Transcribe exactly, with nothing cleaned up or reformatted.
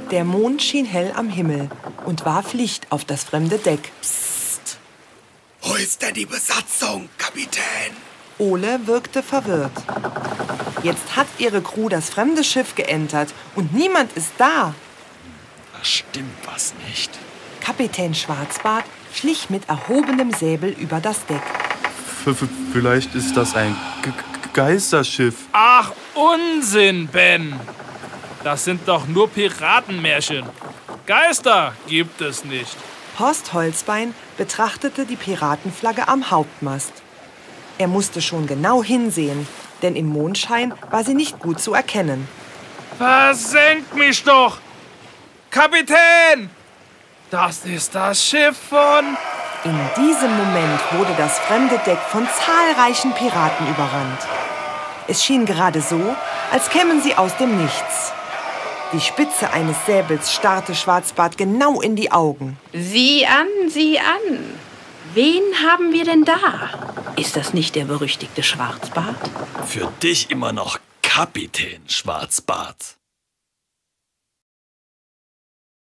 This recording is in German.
Der Mond schien hell am Himmel und warf Licht auf das fremde Deck. Psst! Wo ist denn die Besatzung, Kapitän? Ole wirkte verwirrt. Jetzt hat ihre Crew das fremde Schiff geentert und niemand ist da. Da stimmt was nicht. Kapitän Schwarzbart schlich mit erhobenem Säbel über das Deck. V vielleicht ist das ein G G Geisterschiff. Ach, Unsinn, Ben. Das sind doch nur Piratenmärchen. Geister gibt es nicht. Horst Holzbein betrachtete die Piratenflagge am Hauptmast. Er musste schon genau hinsehen, denn im Mondschein war sie nicht gut zu erkennen. Versenkt mich doch! Kapitän! Das ist das Schiff von... In diesem Moment wurde das fremde Deck von zahlreichen Piraten überrannt. Es schien gerade so, als kämen sie aus dem Nichts. Die Spitze eines Säbels starrte Schwarzbart genau in die Augen. Sieh an, sieh an. Wen haben wir denn da? Ist das nicht der berüchtigte Schwarzbart? Für dich immer noch Kapitän Schwarzbart.